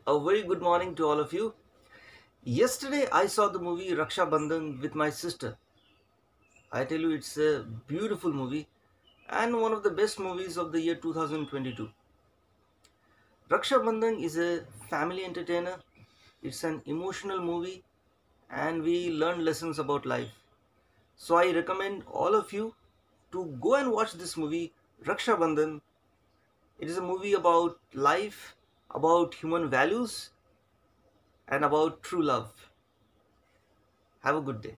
A very good morning to all of you. Yesterday I saw the movie Raksha Bandhan with my sister. I tell you, it's a beautiful movie and one of the best movies of the year 2022. Raksha Bandhan is a family entertainer. It's an emotional movie and we learn lessons about life. So I recommend all of you to go and watch this movie Raksha Bandhan. It is a movie about life, about human values and about true love. Have a good day.